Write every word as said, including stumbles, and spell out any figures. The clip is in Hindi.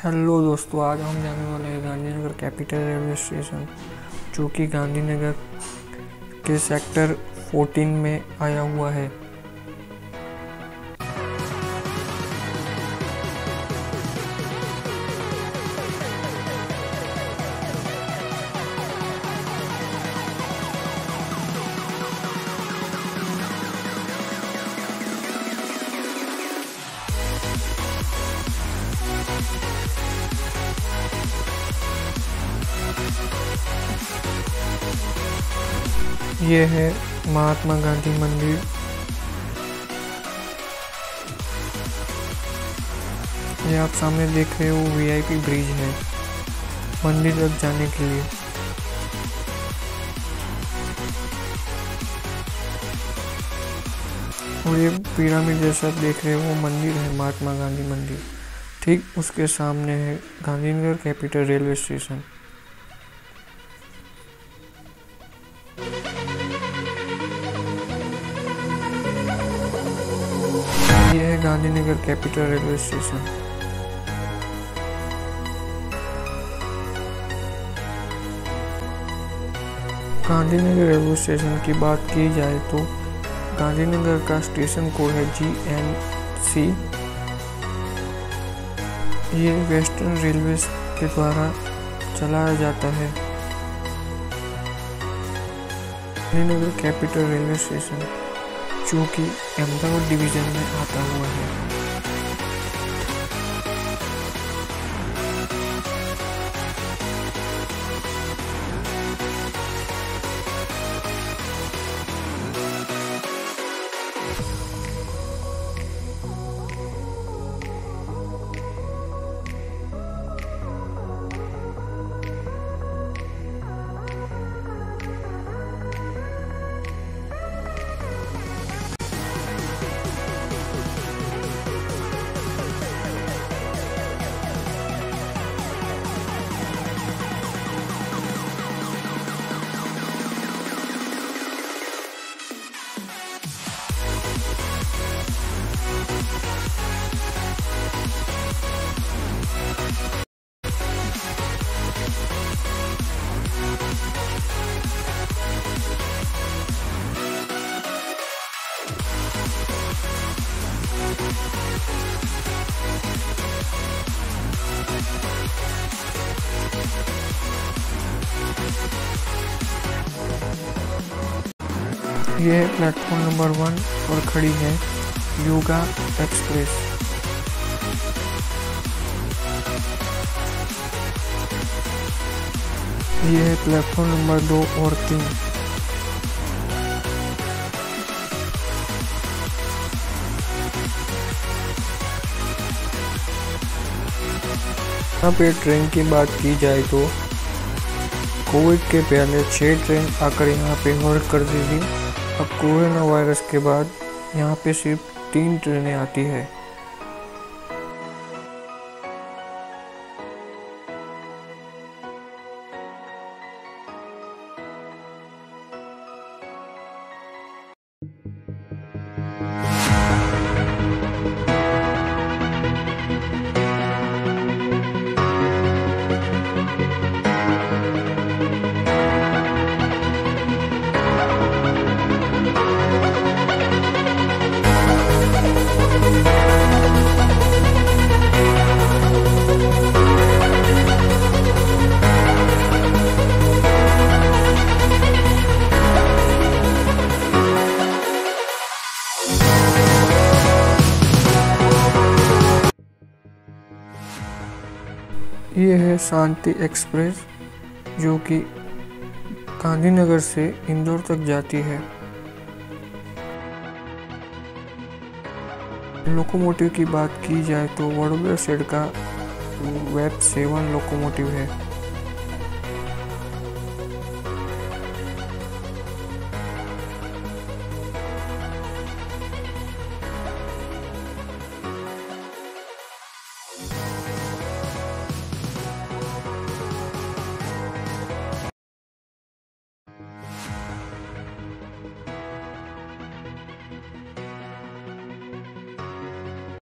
हेलो दोस्तों, आज हम जाने वाले हैं गांधीनगर कैपिटल रेलवे स्टेशन, जो कि गांधीनगर के सेक्टर चौदह में आया हुआ है। ये है महात्मा गांधी मंदिर। ये आप सामने देख रहे हो वीआईपी ब्रिज है मंदिर तक जाने के लिए। और ये पिरामिड जैसा देख रहे हो वो मंदिर है महात्मा गांधी मंदिर। ठीक उसके सामने है गांधीनगर कैपिटल रेलवे स्टेशन। ये है Gandhinagar capital railway station. Gandhinagar railway station की बात की जाए तो गांधीनगर का स्टेशन कोड है जी एन सी। ये वेस्टर्न रेलवे के द्वारा चलाया जाता है। गांधीनगर कैपिटल रेलवे स्टेशन जो कि अहमदाबाद डिवीजन में आता हुआ है। ये है प्लेटफॉर्म नंबर वन और खड़ी है योगा एक्सप्रेस। ये है प्लेटफॉर्म नंबर दो और तीन। यहाँ पे ट्रेन की बात की जाए तो कोविड के पहले छह ट्रेन आकर यहाँ पे होल्ड कर दी थी। अब कोरोना वायरस के बाद यहाँ पे सिर्फ तीन ट्रेनें आती है। ये है शांति एक्सप्रेस जो कि गांधीनगर से इंदौर तक जाती है। लोकोमोटिव की बात की जाए तो वडोदरा शेड का वेब सेवन लोकोमोटिव है।